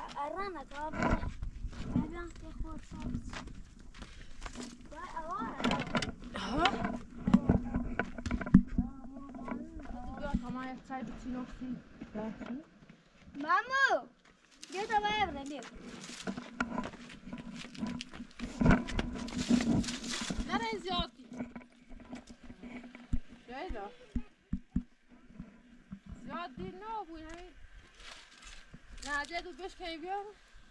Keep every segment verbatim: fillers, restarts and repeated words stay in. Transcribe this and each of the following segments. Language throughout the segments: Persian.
الرنة كابل هذا يخور صابت ها ما يتصايب تنوفي مامو جيت ابغى ابغى نرى زيادتي جايدا زيادتي نو هاي ناجي تو بيش كاي بيو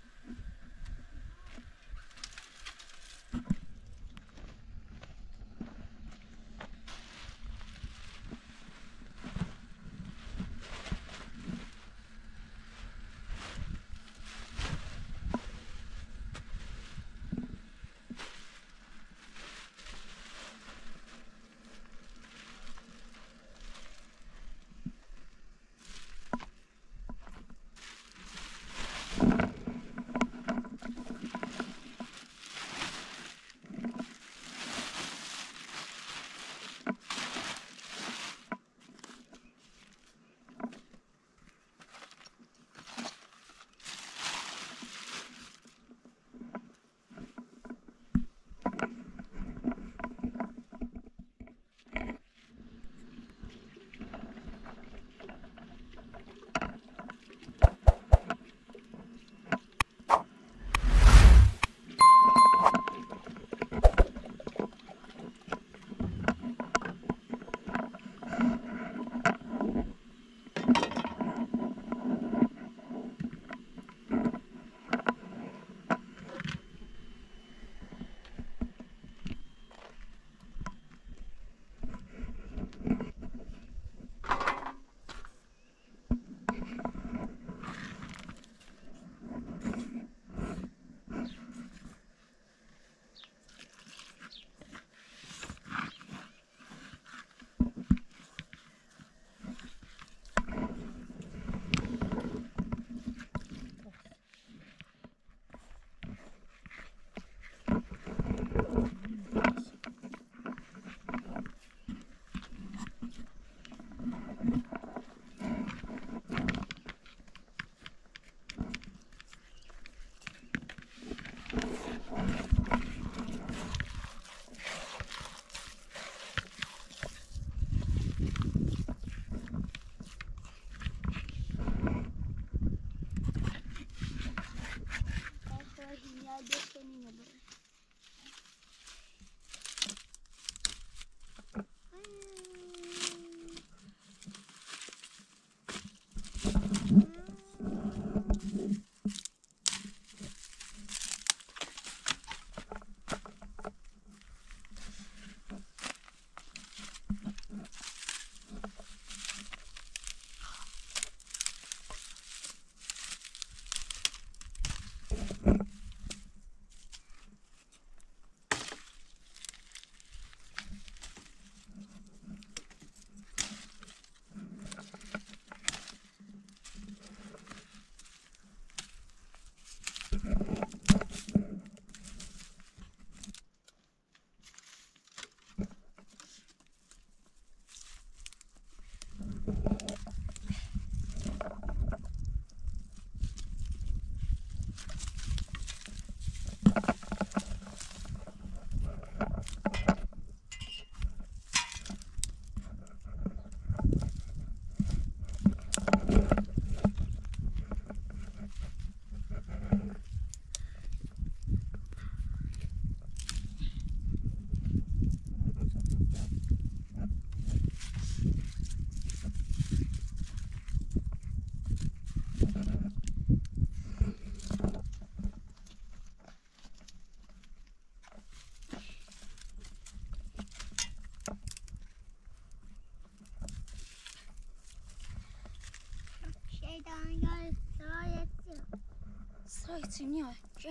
Srajci, njoj, že?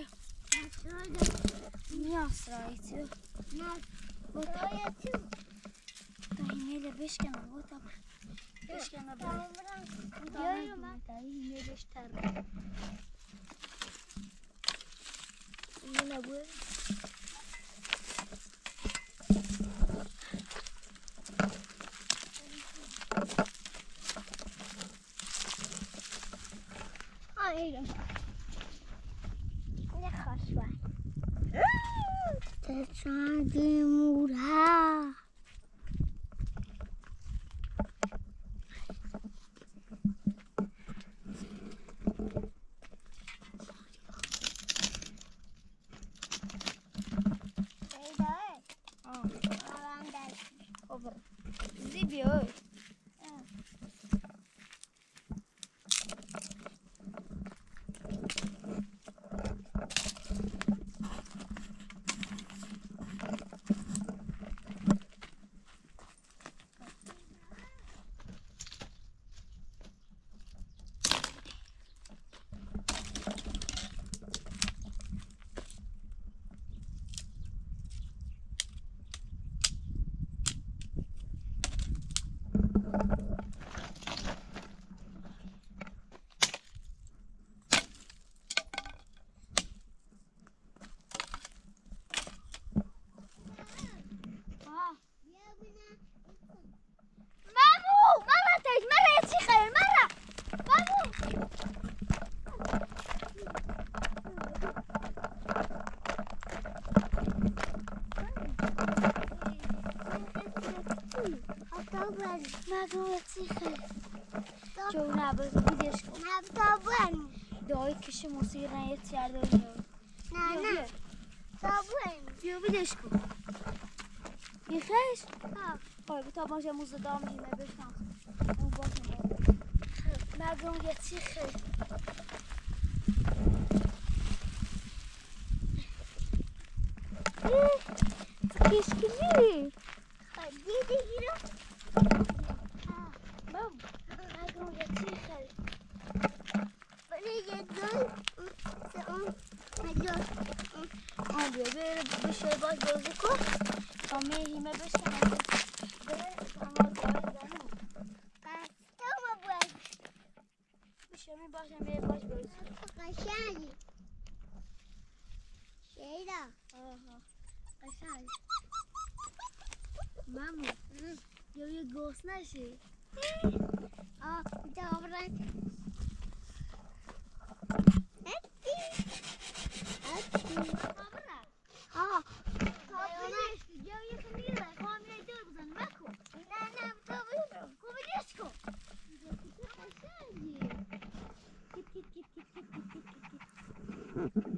Njoj srajci. Srajci. Da i njele beškena, vota. Beškena beškena. Joj, ma. Da i njele beškena. Njele beškena. Aí, چه خوشبخت تشاندی مورها Zibio. جو نبود بیدش کن نبود دایی کش موسیقی نیت کرده نه نه نبود بیا بیدش کن بیخیش؟ ها های بتا باشه موزه دام هیمه بشنم اون باشه مگم یه چی خیلی کشکلی دیدی گیرم بابا مگم یه چی خیلی ولی یه دوی اون مجاز آن بیا بره بشه باز بازی کن تا میهیمه بشنم بره همه داره دانو پس تو ما باز بشه می باشه میره باز بازی قشنگی شیدا آها قشنگ مامو یا یه گوست نشی آه دابرن هتی هتی آه تابرن یا یه خمیره خواهمیره دور بزن مکو نه نه تابرن خوبی دست کن قشنگی کت کت کت کت کت کت کت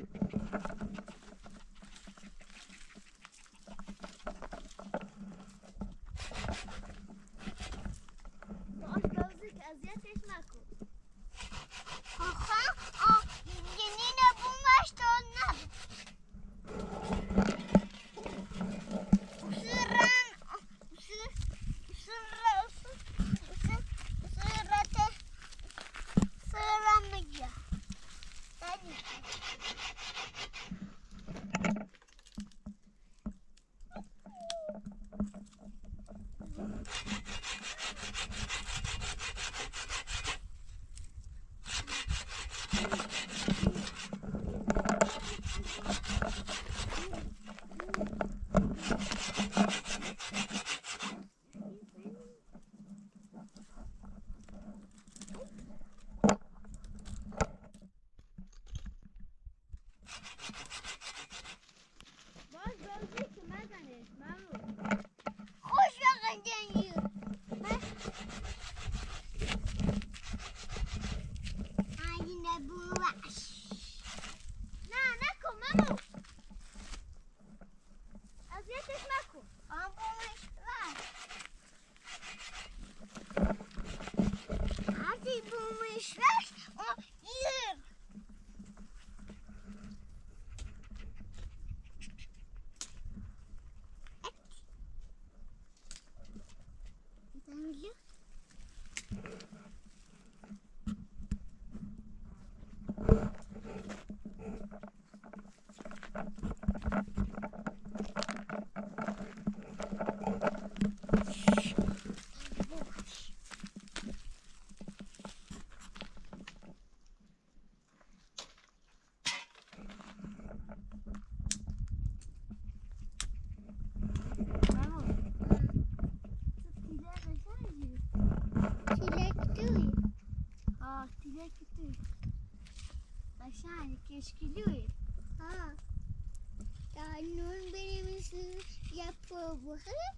قشنگ کشکیلوی ها دانون بریم مثل یه پو بخوره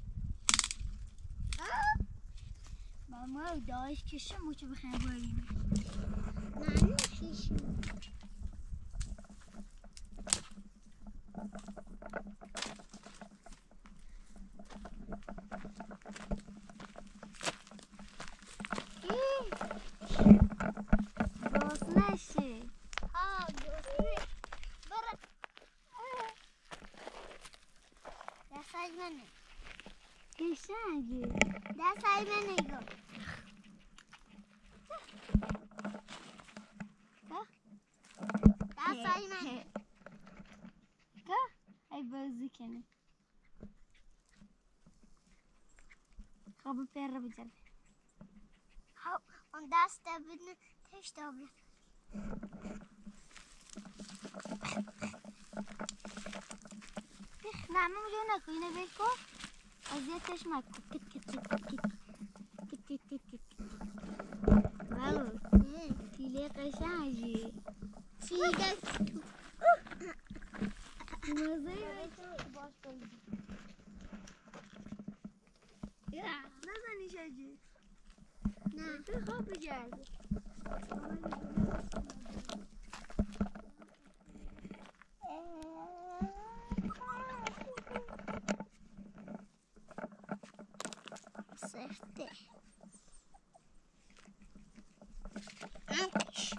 ها ماما داش کشم و چه بخیر بریم نه نکشیم گوسنشه ها گوسنه برا دستای منه کشنگی دستای منه گو دستای منه که ای بازی کنه خب پر رو بجرد ها اون دست بدن تش دابل نه ممجو نکو اینه بکن اذیتش مکن کت کت کت کت کت کت کت کت بابا تیله قشنگی چیده مزه باش کنی نزنی شجی نه تو خواب بگرد سفته آتش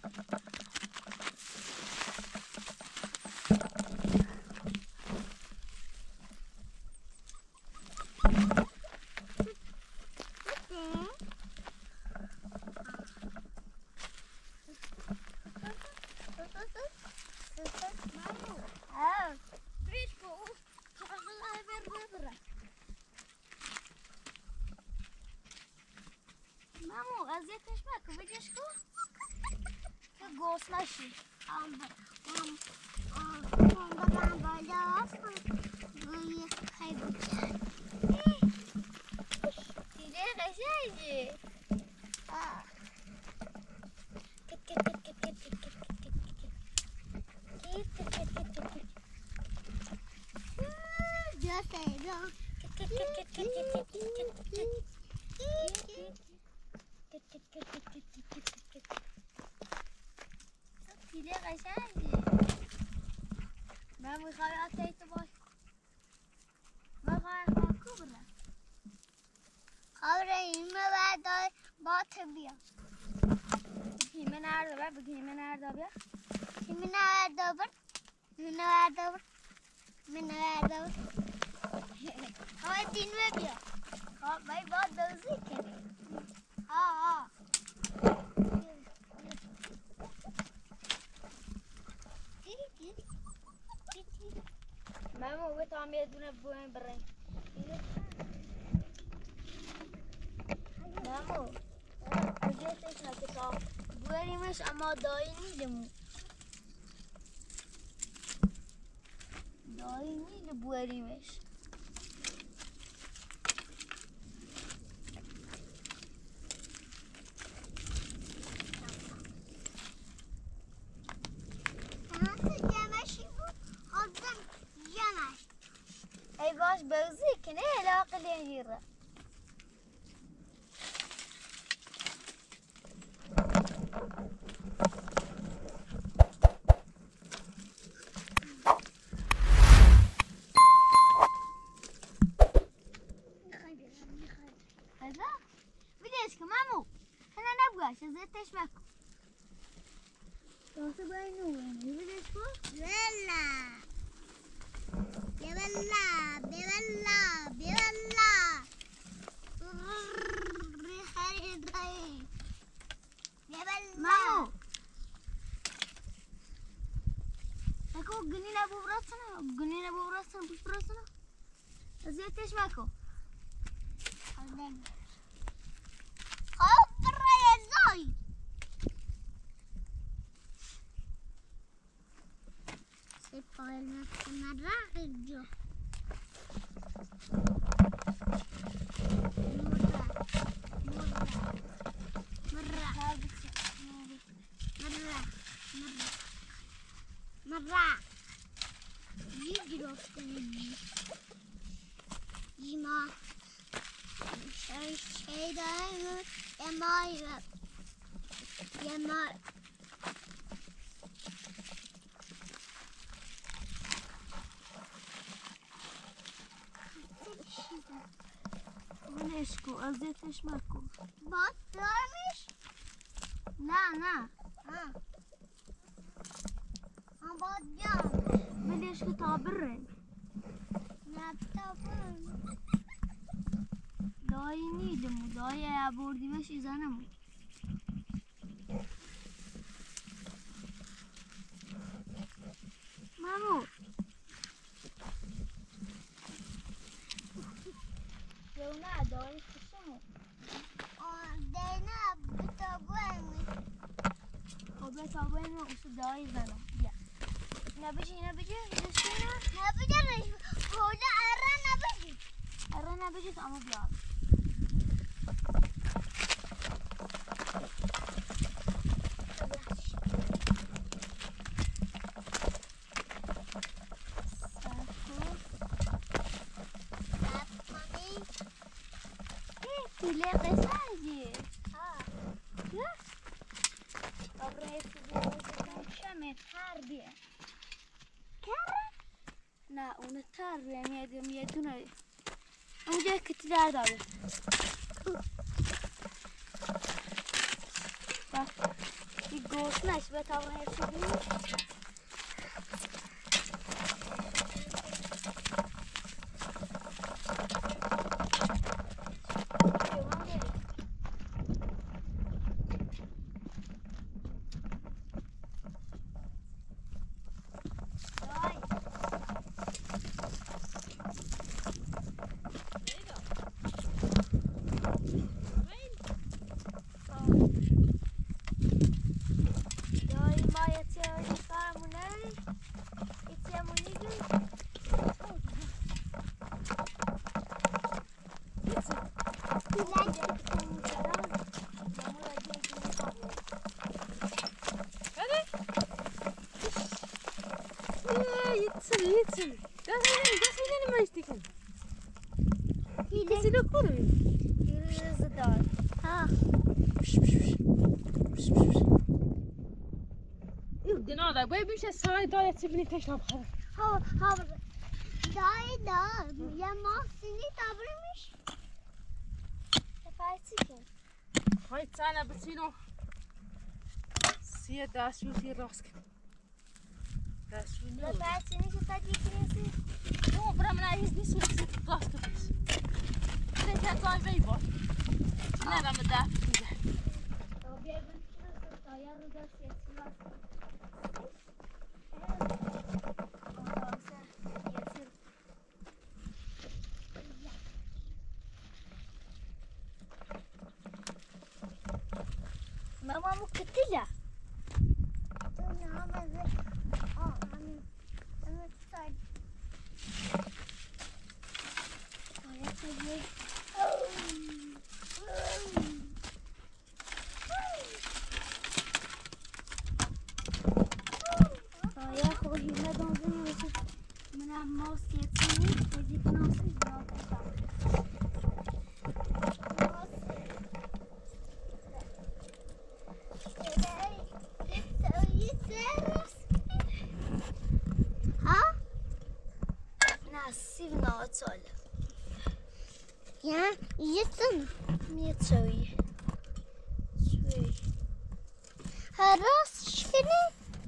مامو اذیتش مکن بگش کن که گوس نشی آم آم آم آم بابام بالا روی خیلی تیله قشنگی کت کت کت کت کت کت کت کت کت کت کت کت جاسه رو تیله قشنگی من میخوای آتایی تو باش من خواهی خاکو برم خبره ایمه بعد بات بیا کیمه نرده بر بگیمه نرده بیا کیمه نورده بر منه ورده بر منه ورده بر خواهی دینمه بیا خب بای باد دوزی کنی ها ها من موقع تا هم یه دونه بویم بریم مامو اذیتش نکه تا بریمش اما دایی نیدمو دایی نیده بریمش ای باش بوزی کنه علاقه لیره هذا بديش كمامو انا نبغى شزيتش ماكو توصل بينو وين بديش كو بلا بلا بلا بلا خريطي مامو اكو جنينه ابو براسنا جنينه ابو براسنا ابو براسنا زيتش ماكو خاف برا يا زاي سيبقى نفس مرة الجو مرة مرة مرة مرة مرة گرفتنی ایما şey daim emay emay ولش کن اذیتش مکن باد دارمش نه نه ها هم باد جام ولش که تا برن نه تا برن دایی نیدمو دایی بردیمش ایزنمو مامو جو نه دایی کشمو دینا بتا برمی خب تا برن اصلا دایی زنم بیا نبیجی نبیجی نشینا نبیجی نشینا حالا اره نبیجی اره نبیجی اما بیا Ile قشنگی چه؟ آبروی سیبیل شمه تر بیه کره؟ نه اون تر بیه میادیم یه دونه اونجا کتی در داره بس این گوشنش به آبروی سیبیل Yitsin. Das ist eine Meistigen. Kesi de kuru. Yürüyüzü dar. Ha. Gna da, باید میشه سای دایت سیبینی تشناب خواهد. Ha ha. Dayı da ya mahsini tabrıymış. Farsiken. های تانه بسینو سیه دستشون سیه راست کن. دستشون Ve نور. Farsi'ni که تدی کنیسی او برای من عیز نیست رو سیه راست کن بیس. سیه که تای بی باد. نه دم دفت میگه. تا بیا بچه تایر رو دست یکی راست Mama mu kıtıyla. Dur ne yapayım? Aa hani evet say. Ayak ediyor. Ayak o hile donduruyor. Buna mouse yetmiyor. Ezik nasıl izliyor? Ha? Nasıl ناتال Ya yesin. میه تسوی سوی Haras şunu.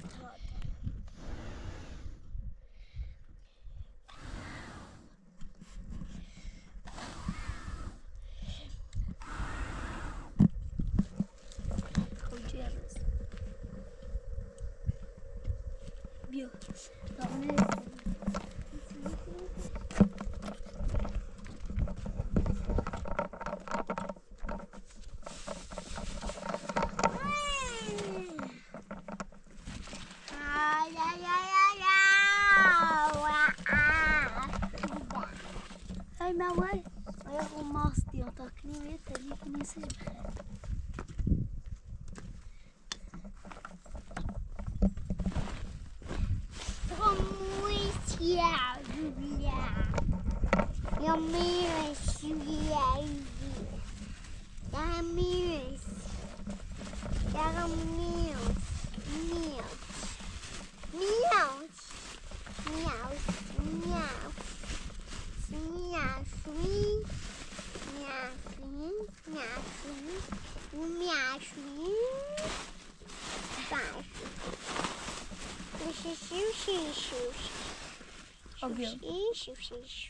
کوچیرس بیو دامنه Ay ay ay ay ay. های موای آیا خون ماست یا تاکنیم یه تلیف نیستش Como isso é? Nargis, Nargis, Nargis, Meows, meows, meows, meows, meows, meows, meows, meows.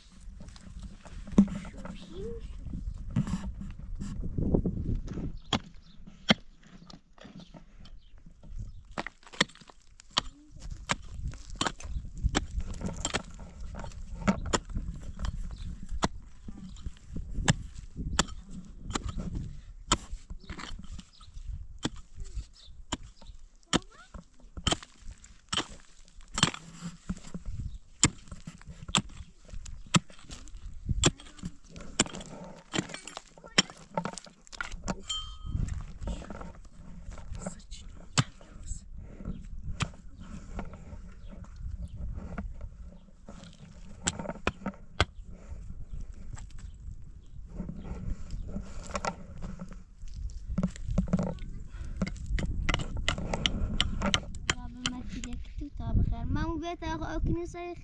Tahu ook in zeg.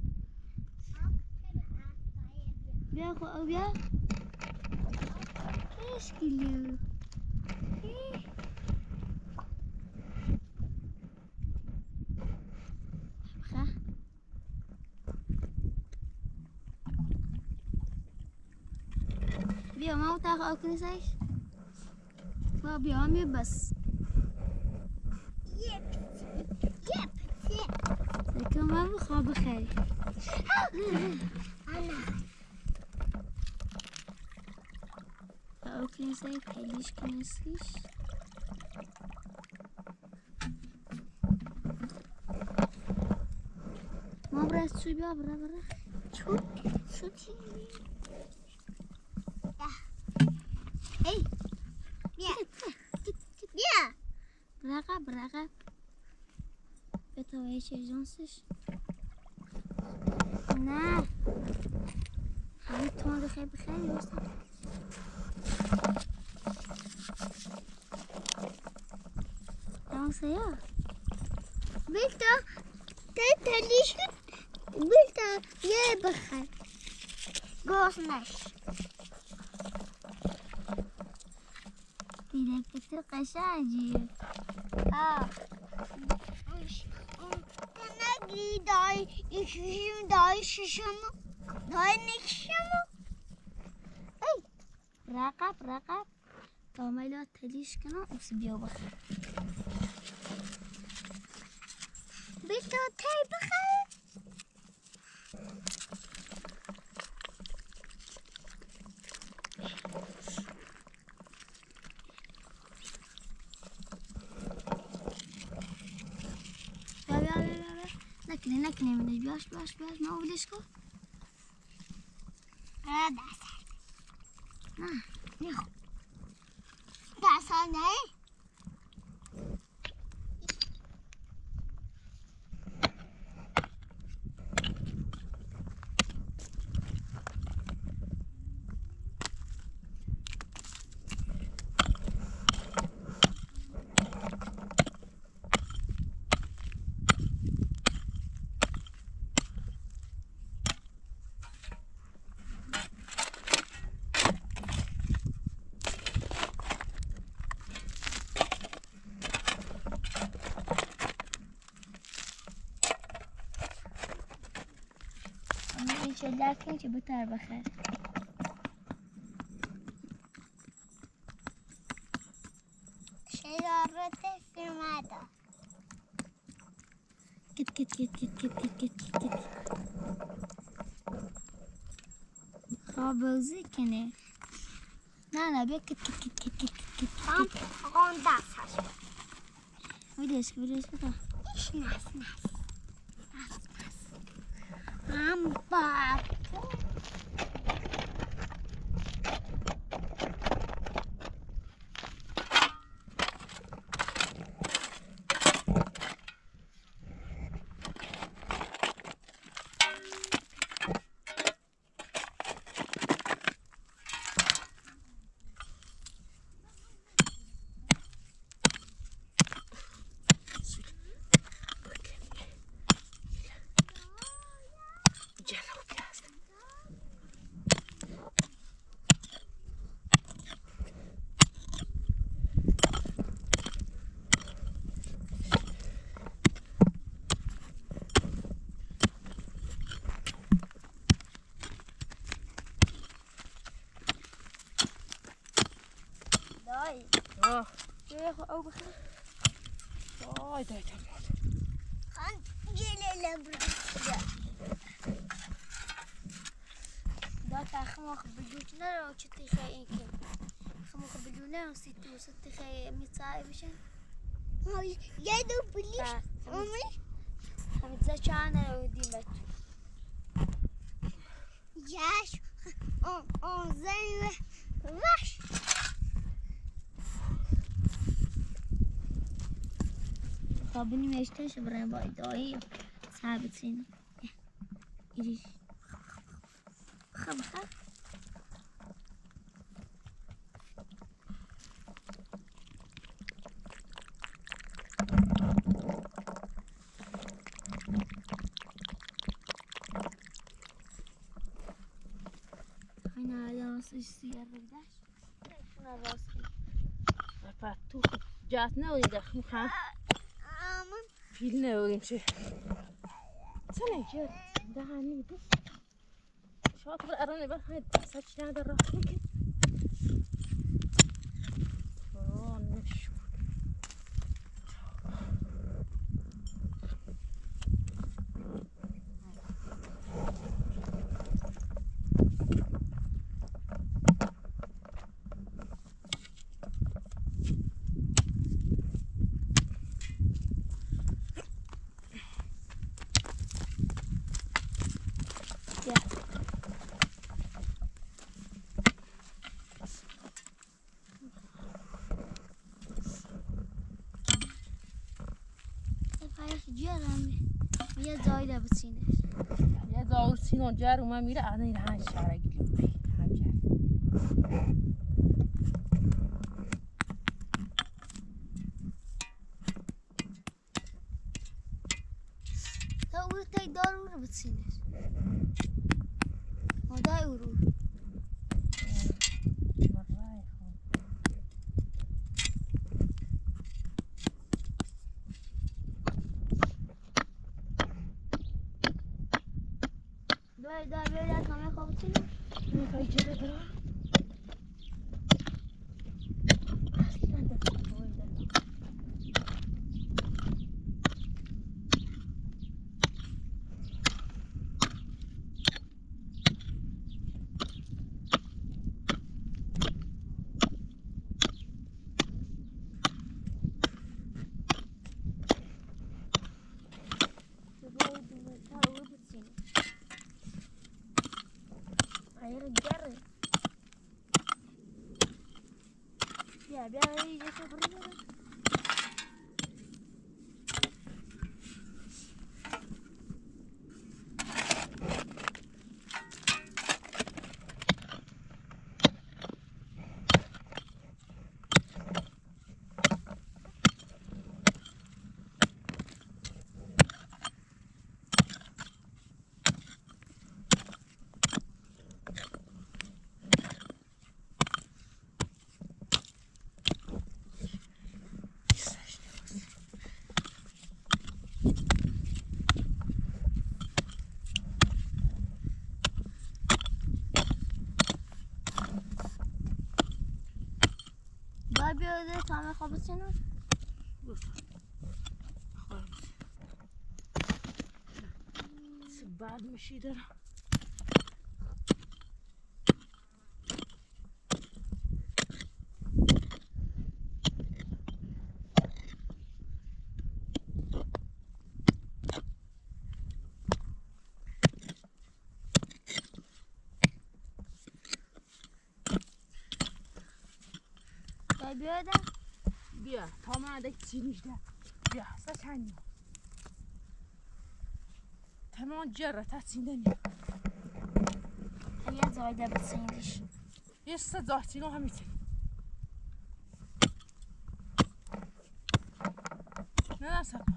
Ja, oh ja. Is kilo. Ga. Biar mau tahu ook in zeg. Mau biar me bus. Yep. Yep. Yep. Ik kan wel gaan begrijpen. Ook in zijn hele knisjes. Maar brengt zo bij, bra bra. Goed, goed. Ja. Hey. Ja. Ja. Braga, braga. Beto weet je zonses. Nee. Ga niet tonen, dat geen begrijp je. Dan zei ja. Beto, dat is goed. Beto, jij begrijpt. Gosnes. Die denkt dat het kassaatje. Ah. Kanagi dai, işim dai şişimi. Dai nikşimi. Hey, raka, raka. Kamera teliş kana usbiyo bak. Beto, tay begrijp. Nakne, nakne, meneer. Bias, bias, bias. Maar hoe is het? Ah, daar zijn. Ah, Ja. Daar zijn hij. چه لکن چه بتر بخیر شرارت فرمادا کت کت کت کت کت کت کت کت خواب بوزی کنه نه نه بیا کت کت کت کت کت کت هم آن دست هست ویدیوش که ویدیوش بکن ایش نس نس نس نس هم باب خو او بخیر وای دایتم خان gelelim buraya. ده تخم خب بدونه رو چه تخیلی اینکه خم خب بدونه رو سی تو ست تخیلی میتای بشن. Hayır, ya da bilir. Ama همین زد چند رو دیمت. yaş, on, on zeng ve vaş. خابنی میشتش برای باید دایی ثابتین. ایش. خب خب. اینا الان سیار بگذشت. شنا راستی. فتو جات نورید خو خام Aman. پیل نوریم چه سنه چه دهانی بس شاطر ارانه بس هاي ساچ نداره راه میگه آه نشو جرم یه زایده بسینش یه زاور سینون جر اومد میره الان این هنج شرگی لوبی همجر تا او تای دارو رو بسینش مادای او رو دای دای بیاید همه خواب بسینش میخوای جره برا Ya biar ini je sebenarnya. Daha bir öyle tamam kapısını. Dur. بعد میشی دارم بیا ده بیا تا من ادک چینیش ده بیا سا چندی تمام جره تا چیندنی یه زایده بسیندیش یه سا زاهتینو همیتین نه نه سا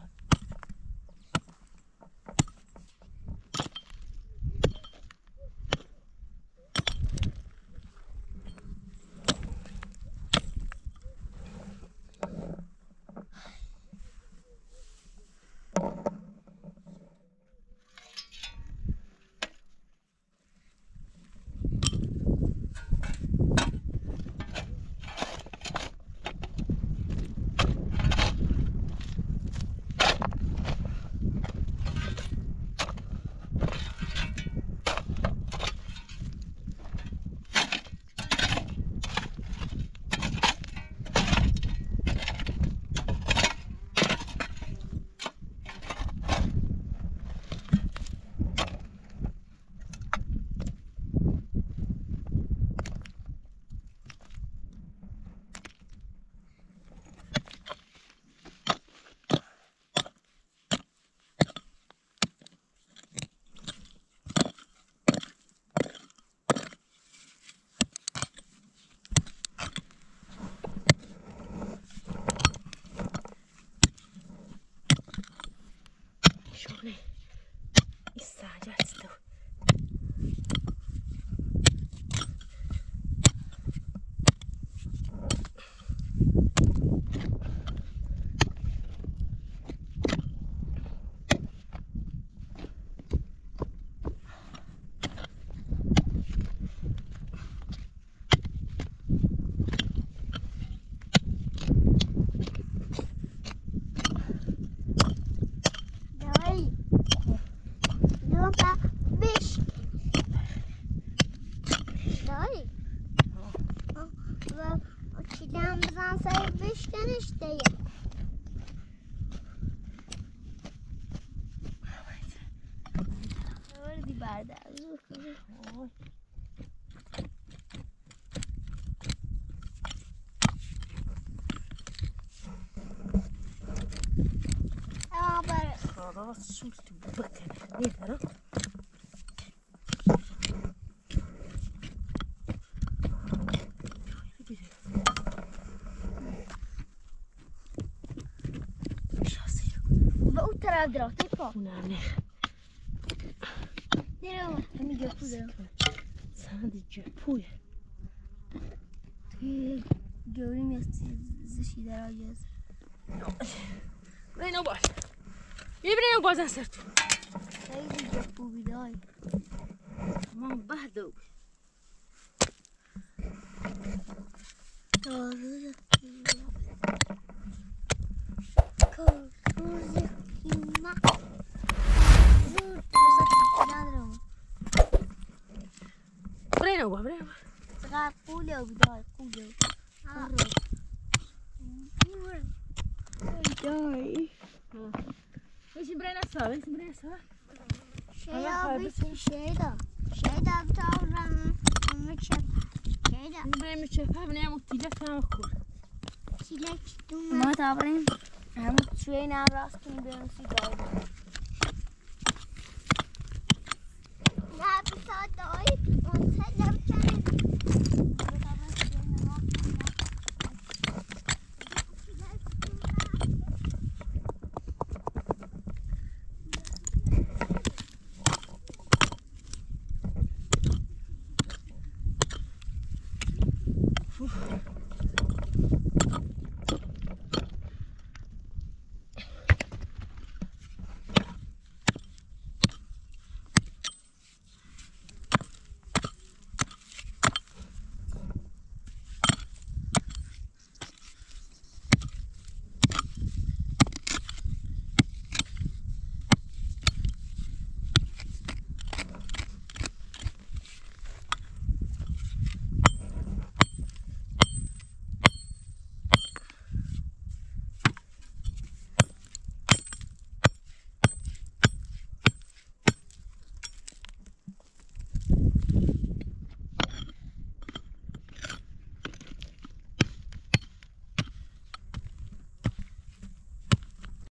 استوني استعجلت تو خلاص شو تبكر ليه ترى بقول ترى دراسي فوق ونعني نرى هم جابوا ساندي جابوه توی جوری میستی زشی در آجاز برینو باش برینو بازن سرتو خیلی جابو بیدای تمام بهدو تازه کارتوز خیمه زود بسات ندارم برینو با برینو با چقدر قوله بیدای قوله بیدای بشین برین اصلا بشین برین اصلا شیدا بیشی شیدا شیدا بتاورم مچپ شیدا برین مچپه بنیم و تیلت هم کور تیلت ما تاوریم همون توی نم راست کنی بریم سیگار نه بسات دایی اون سه نبچنیم